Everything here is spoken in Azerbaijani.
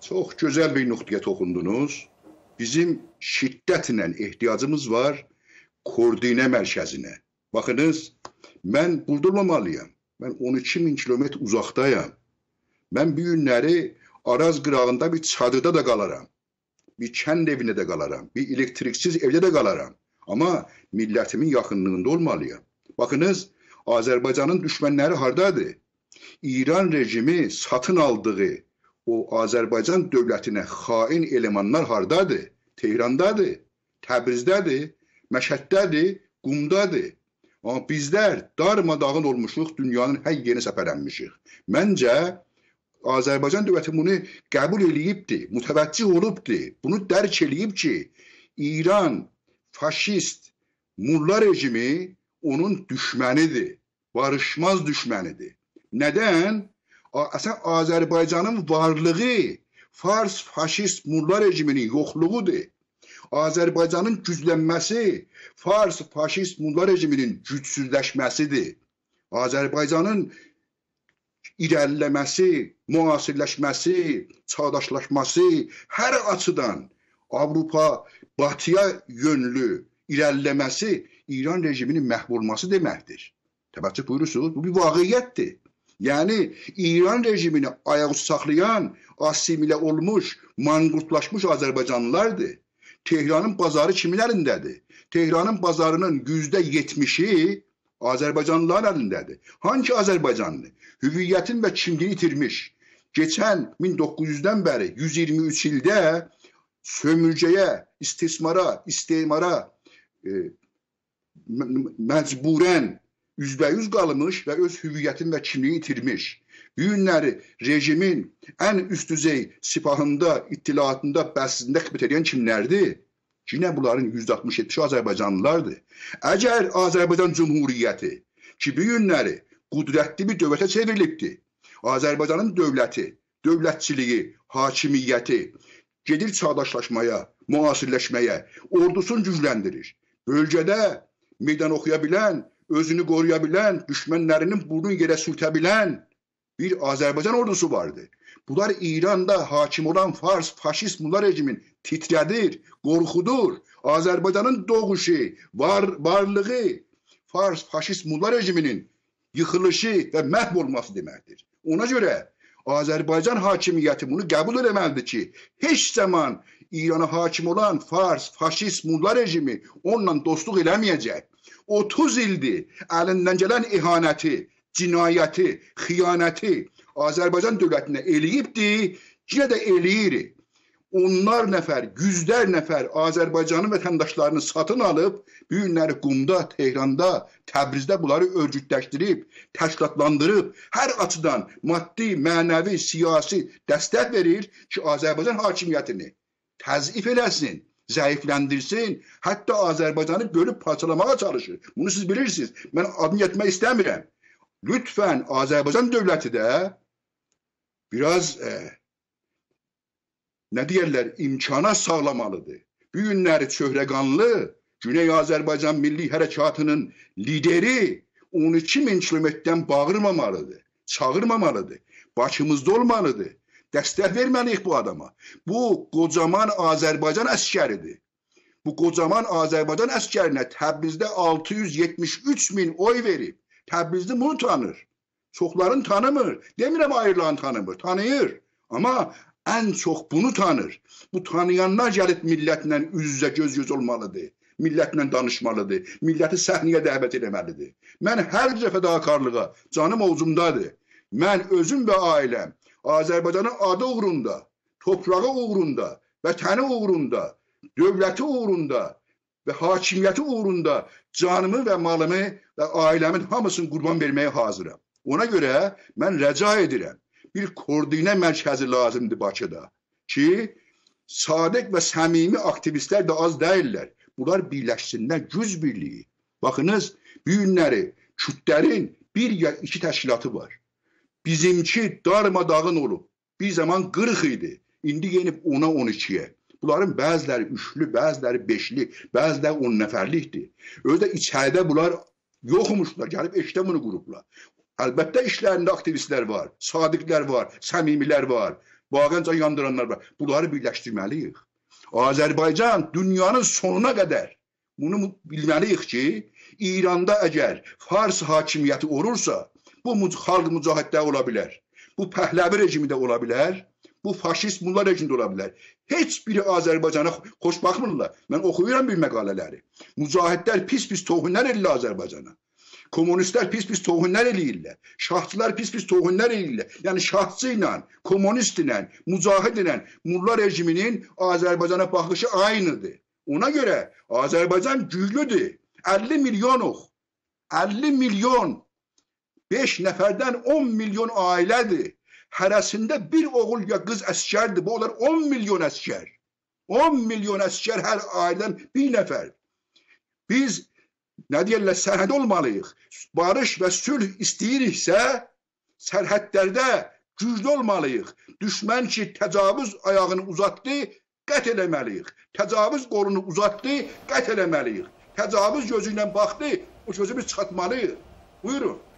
Çox gözəl bir nöqtəyə toxundunuz. Bizim şiddətlə ehtiyacımız var koordinə mərkəzinə. Baxınız, mən burada olmamalıyam. Mən 12.000 kilometr uzaqdayam. Mən bu günləri Araz qırağında bir çadırda da qalaram. Bir kənd evində də qalaram. Bir elektriksiz evdə də qalaram. Amma millətimin yaxınlığında olmalıyam. Baxınız, Azərbaycanın düşmənləri hardadır? İran rejimi satın aldığı o Azərbaycan dövlətinə xain elemanlar hardadır? Tehrandadır, Təbrizdədir, Məşəddədir, Qumdadır. Amma bizlər darmadağın olmuşuq, dünyanın hər yerinə səpələnmişik. Məncə, Azərbaycan dövləti bunu qəbul eləyibdir, mütəvəccih olubdur. Bunu dərk eləyib ki, İran faşist mulla rejimi onun düşmənidir, barışmaz düşmənidir. Nədən? Əsən Azərbaycanın varlığı Fars faşist mulla rejiminin yoxluğudur. Azərbaycanın güclənməsi Fars faşist mulla rejiminin gücsüzləşməsidir. Azərbaycanın irəliləməsi, müasirləşməsi, çağdaşlaşması hər açıdan Avropa batıya yönlü irəliləməsi İran rejiminin məhv olması deməkdir. Təbəccüh buyurursunuz, bu bir vaqiyyətdir. Yəni İran rejimini ayaqüstü saxlayan, assimilə olmuş, manqurtlaşmış Azərbaycanlılardır. Tehranın bazarı kimin əlindədir? Tehranın bazarının %70'i Azərbaycanlıların əlindədir. Hangi Azərbaycanlı? Hüviyyətin və kimliğini itirmiş. Geçən 1900'dən bəri 123 ildə sömürcəyə, istismara məcburən %100 qalmış və öz hüviyyətin və kimliğini itirmiş. Bu günləri rejimin ən üst düzey sipahında, ittilaatında, bəsində xidmət edən kimlərdir? Yine bunların %60-70'i Azərbaycanlılardır. Əgər Azərbaycan Cumhuriyyəti ki, bu günləri qudrətli bir dövlətə çevrilibdir, Azərbaycanın dövləti, dövlətçiliyi, hakimiyyəti gedir çağdaşlaşmaya, müasirləşməyə, ordusunu gücləndirir. Bölgədə meydan oxuya bilən, özünü qoruya bilən, düşmənlərinin burnunu yerə sürtə bilən bir Azərbaycan ordusu vardı. Bunlar İranda hakim olan Fars faşist mulla rejimin titrədir, qorxudur. Azərbaycanın doğuşu, varlığı Fars faşist mulla rejiminin yıxılışı və məhv olması deməkdir. Ona görə Azərbaycan hakimiyyəti bunu qəbul eləməlidir ki, heç zaman İrana hakim olan Fars faşist mulla rejimi onunla dostluq eləməyəcək. 30 ildir əlindən gələn ihanəti, cinayəti, xiyanəti Azərbaycan dövlətinə eləyibdir, yine də eləyir. Onlar nəfər, yüzlər nəfər Azərbaycanın vətəndaşlarını satın alıb, bu günləri Qumda, Tehranda, Təbrizdə bunları örgütləşdirib, təşkilatlandırıb, hər açıdan maddi, mənəvi, siyasi dəstək verir ki, Azərbaycan hakimiyyətini təzif eləsin, zəifləndirsin, hətta Azərbaycanı bölüb parçalamağa çalışır. Bunu siz bilirsiniz. Mən adını yetmək istəmirəm. Lütfən Azərbaycan dövləti də biraz nə deyərlər, imkana sağlamalıdır. Bu günləri Çöhrəqanlı, Güney Azərbaycan Milli Hərəkatının lideri 12.000 kilometrdən bağırmamalıdır, çağırmamalıdır, başımızda olmalıdır. Dəstək verməliyik bu adama. Bu qocaman Azərbaycan əskəridir. Bu qocaman Azərbaycan əskərinə Təbrizdə 673.000 oy verib. Təbrizli bunu tanır. Çoxların tanımır. Demirəm ayrılan tanımır. Tanıyır. Amma ən çox bunu tanır. Bu tanıyanlar gəlib millətlə üz-üzə göz-göz olmalıdır. Millətlə danışmalıdır. Milləti səhnəyə dəvət eləməlidir. Mən hər fədakarlığa canım ovcumdadır. Mən özüm və ailəm Azərbaycanın adı uğrunda, toprağı uğrunda, vətəni uğrunda, dövləti uğrunda və hakimiyyəti uğrunda canımı və malımı və ailəmin hamısını qurban verməyə hazıram. Ona görə mən rəca edirəm, bir koordinə mərkəzi lazımdır Bakıda ki, sadiq və səmimi aktivistlər də az deyirlər. Bunlar birləşsinlər, güc birliyi. Baxınız, bu günləri Kürdlərin bir ya iki təşkilatı var. Bizimki darmadağın olub. Bir zaman 40 idi. İndi yenib 10'a 12'ye. Bunların bəziləri üçlü, bəziləri beşli, bəziləri 10 nəfərlikdir. Özdə içəridə bunlar yoxmuşlar, gəlib eşdə bunu qurublar. Əlbəttə işlərində aktivistlər var, sadiqlər var, səmimilər var. Bağanca yandıranlar var. Bunları birləşdirməliyik. Azərbaycan dünyanın sonuna qədər bunu bilməliyik ki, İranda əgər Fars hakimiyyəti olursa, bu xalq mücahiddə ola bilər. Bu Pəhləvi rejimi də ola bilər. Bu faşist mullah rejimi də ola bilər. Heç biri Azərbaycana xoş baxmırlar. Mən oxuyuram bir məqalələri. Mücahidlər pis-pis tohunlar eləyirlər Azərbaycana. Komünistlər pis-pis tohunlar eləyirlər. Şahçılar pis-pis tohunlar eləyirlər. Yəni şahçı ilə, komünist ilə, mücahid ilə mullah rejiminin Azərbaycana baxışı aynıdır. Ona görə Azərbaycan güclüdür. 50 milyonuq. 50 milyon. 5 nəfərdən 10 milyon ailədir. Hərəsində bir oğul ya qız əskərdir. Bu onlar 10 milyon əskər. 10 milyon əskər hər ailədən bir nəfər. Biz nə deyirlər, sərhəd olmalıyıq. Barış və sülh istəyiriksə, sərhədlərdə güclü olmalıyıq. Düşmən ki, təcavüz ayağını uzatdı, qət eləməliyik. Təcavüz qolunu uzatdı, qət eləməliyik. Təcavüz gözü ilə baxdı, o gözü biz çıxartmalıyıq. Buyurun.